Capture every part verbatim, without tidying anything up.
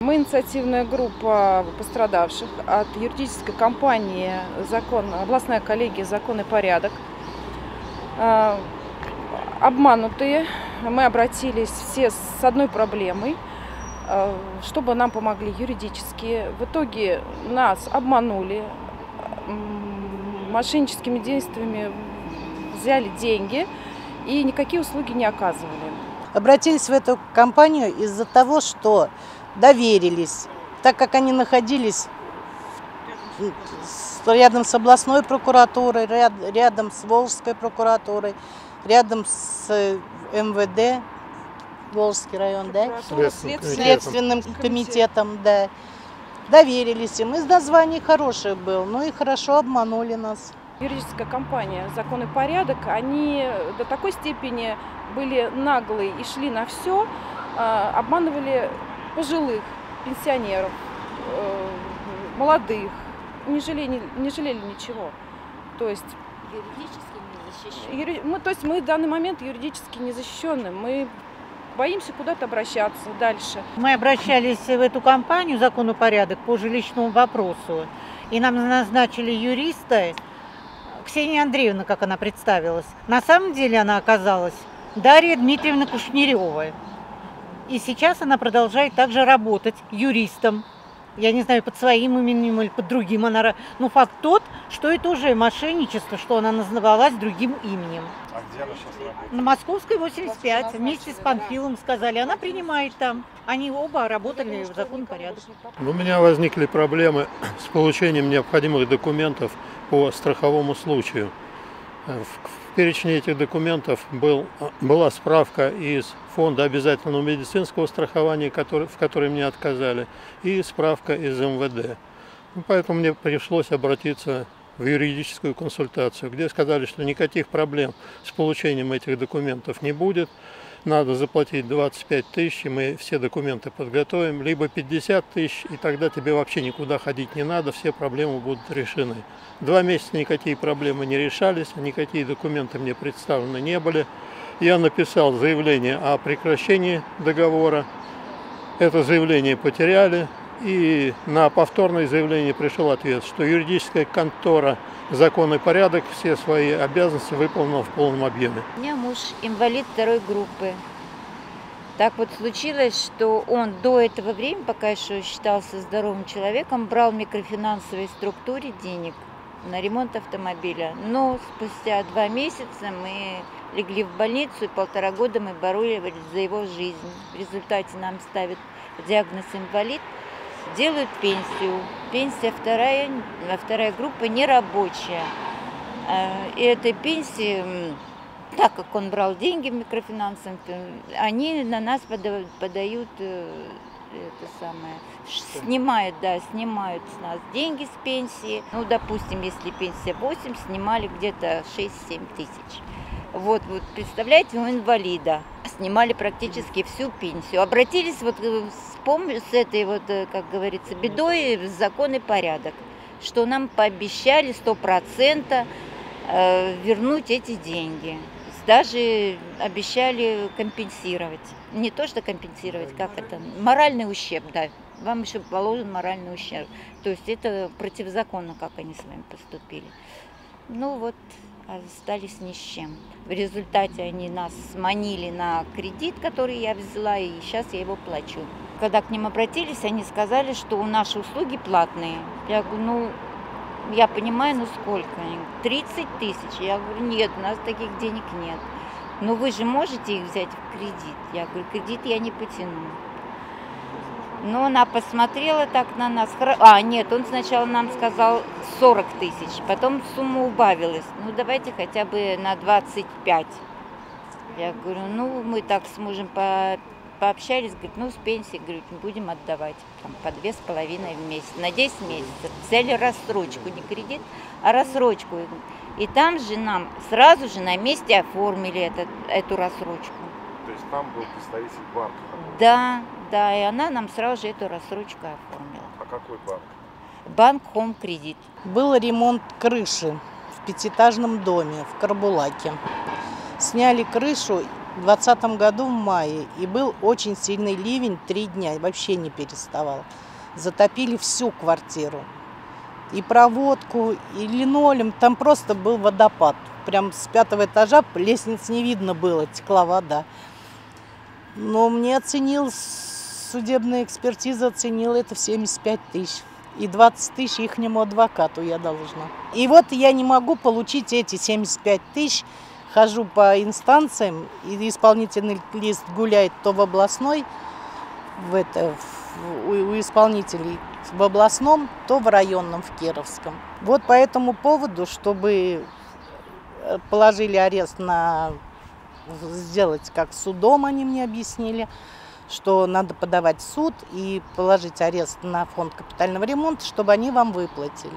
Мы инициативная группа пострадавших от юридической компании «Закон», областная коллегия «Закон и порядок». Обманутые. Мы обратились все с одной проблемой, чтобы нам помогли юридически. В итоге нас обманули, мошенническими действиями взяли деньги и никакие услуги не оказывали. Обратились в эту компанию из-за того, что доверились, так как они находились рядом с областной прокуратурой, рядом с Волжской прокуратурой, рядом с эм вэ дэ, Волжский район, да? Следственным, Следственным комитетом, да. Доверились им. Из названий хороший был, ну и хорошо обманули нас. Юридическая компания «Закон и порядок», они до такой степени были наглые и шли на все, обманывали пожилых, пенсионеров, молодых, не жалели, не жалели ничего. То есть юридически не защищены. Мы, то есть мы в данный момент юридически не защищены. Мы боимся куда-то обращаться дальше. Мы обращались в эту компанию «Закон и порядок» по жилищному вопросу. И нам назначили юриста Ксения Андреевна, как она представилась. На самом деле она оказалась Дарья Дмитриевна Кушнерева. И сейчас она продолжает также работать юристом. Я не знаю, под своим именем или под другим. Она... Но факт тот, что это уже мошенничество, что она называлась другим именем. А где она сейчас работает? На Московской восемьдесят пять, вместе с Панфилом, сказали. Она принимает там. Они оба работали в «Закон и порядок». У меня возникли проблемы с получением необходимых документов по страховому случаю. В перечне этих документов был, была справка из фонда обязательного медицинского страхования, который, в которой мне отказали, и справка из эм вэ дэ. Поэтому мне пришлось обратиться в юридическую консультацию, где сказали, что никаких проблем с получением этих документов не будет. Надо заплатить двадцать пять тысяч, и мы все документы подготовим, либо пятьдесят тысяч, и тогда тебе вообще никуда ходить не надо, все проблемы будут решены. Два месяца никакие проблемы не решались, никакие документы мне представлены не были. Я написал заявление о прекращении договора, это заявление потеряли, и на повторное заявление пришел ответ, что юридическая контора «Закон и порядок» все свои обязанности выполнила в полном объеме. У меня муж инвалид второй группы. Так вот случилось, что он до этого времени, пока еще считался здоровым человеком, брал в микрофинансовой структуре денег на ремонт автомобиля. Но спустя два месяца мы легли в больницу, и полтора года мы боролись за его жизнь. В результате нам ставят диагноз инвалид, делают пенсию. Пенсия вторая, вторая группа нерабочая. И этой пенсии, так как он брал деньги в микрофинансовом, они на нас подают, подают это самое, снимают, да, снимают с нас деньги с пенсии. Ну, допустим, если пенсия восемь, снимали где-то шесть-семь тысяч. Вот, вот, представляете, у инвалида снимали практически всю пенсию. Обратились вот с помощью, с этой вот, как говорится, бедой в «Закон и порядок», что нам пообещали сто процентов вернуть эти деньги. Даже обещали компенсировать. Не то, что компенсировать, как это, моральный ущерб, да. Вам еще положен моральный ущерб. То есть это противозаконно, как они с вами поступили. Ну вот, остались ни с чем. В результате они нас сманили на кредит, который я взяла, и сейчас я его плачу. Когда к ним обратились, они сказали, что наши услуги платные. Я говорю, ну, я понимаю, ну сколько? Они говорят, тридцать тысяч. Я говорю, нет, у нас таких денег нет. Но вы же можете их взять в кредит? Я говорю, кредит я не потяну. Но она посмотрела так на нас. А, нет, он сначала нам сказал сорок тысяч, потом сумма убавилась. Ну, давайте хотя бы на двадцать пять. Я говорю, ну, мы так с мужем по... пообщались, говорит, ну, с пенсии, говорит, будем отдавать там, по две с половиной в месяц, на десять месяцев. Взяли рассрочку, не кредит, а рассрочку. И там же нам сразу же на месте оформили этот, эту рассрочку. То есть там был представитель банка? Да, да, и она нам сразу же эту рассрочку оформила. А какой банк? Банк Home Credit. Был ремонт крыши в пятиэтажном доме в Карбулаке. Сняли крышу, в двадцатом году в мае. И был очень сильный ливень, три дня, вообще не переставал. Затопили всю квартиру. И проводку, и линолеум. Там просто был водопад. Прям с пятого этажа лестниц не видно было, текла вода. Но мне оценил, судебная экспертиза оценила это в семьдесят пять тысяч. И двадцать тысяч ихнему адвокату я должна. И вот я не могу получить эти семьдесят пять тысяч. Хожу по инстанциям, и исполнительный лист гуляет то в областной, в это, в, у, у исполнителей в областном, то в районном, в Кировском. Вот по этому поводу, чтобы положили арест на... сделать как судом, они мне объяснили, что надо подавать в суд и положить арест на фонд капитального ремонта, чтобы они вам выплатили.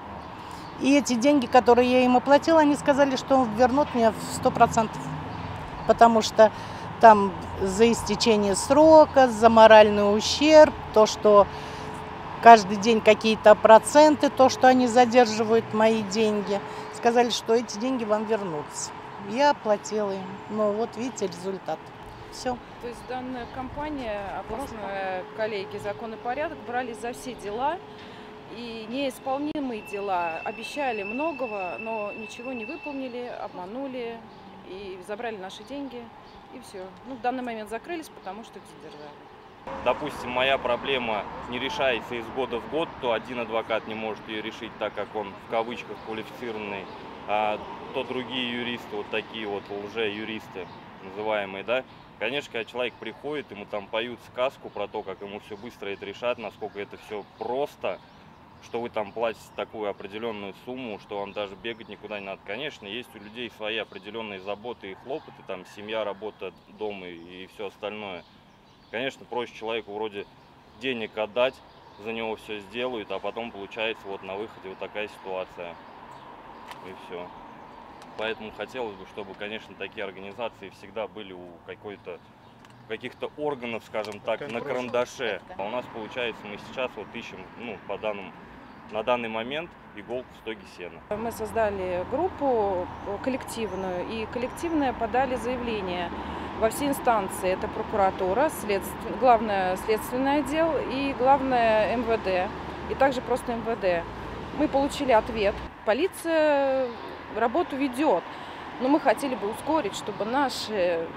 И эти деньги, которые я им оплатила, они сказали, что вернут мне в сто процентов. Потому что там за истечение срока, за моральный ущерб, то, что каждый день какие-то проценты, то, что они задерживают мои деньги. Сказали, что эти деньги вам вернутся. Я оплатила им. Но вот видите результат. Все. То есть данная компания, областные коллеги «Закон и порядок» брались за все дела. И неисполнимые дела обещали многого, но ничего не выполнили, обманули и забрали наши деньги. И все. Ну, в данный момент закрылись, потому что их задержали. Допустим, моя проблема не решается из года в год, то один адвокат не может ее решить, так как он в кавычках квалифицированный, а то другие юристы, вот такие вот лже-юристы называемые, да. Конечно, когда человек приходит, ему там поют сказку про то, как ему все быстро это решат, насколько это все просто, что вы там платите такую определенную сумму, что вам даже бегать никуда не надо. Конечно, есть у людей свои определенные заботы и хлопоты, там семья, работа, дом и, и все остальное. Конечно, проще человеку вроде денег отдать, за него все сделают, а потом получается вот на выходе вот такая ситуация. И все. Поэтому хотелось бы, чтобы, конечно, такие организации всегда были у какой-то каких-то органов, скажем так, на карандаше. А у нас получается, мы сейчас вот ищем, ну, по данным, на данный момент иголку в стоге сена. Мы создали группу коллективную, и коллективное подали заявление во все инстанции. Это прокуратура, следств... главное следственный отдел и главное эм вэ дэ, и также просто эм вэ дэ. Мы получили ответ. Полиция работу ведет, но мы хотели бы ускорить, чтобы наши,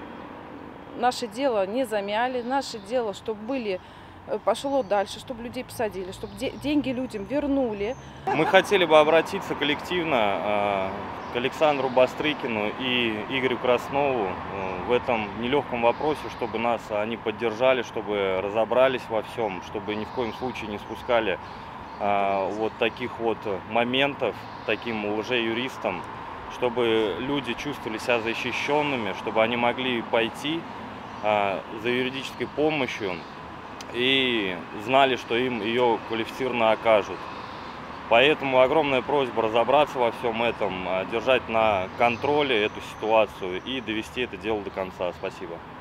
наше дело не замяли, наше дело, чтобы были, пошло дальше, чтобы людей посадили, чтобы де деньги людям вернули. Мы хотели бы обратиться коллективно к Александру Бастрыкину и Игорю Краснову в этом нелегком вопросе, чтобы нас они поддержали, чтобы разобрались во всем, чтобы ни в коем случае не спускали вот таких вот моментов таким лже-юристам, чтобы люди чувствовали себя защищенными, чтобы они могли пойти за юридической помощью и знали, что им ее квалифицированно окажут. Поэтому огромная просьба разобраться во всем этом, держать на контроле эту ситуацию и довести это дело до конца. Спасибо.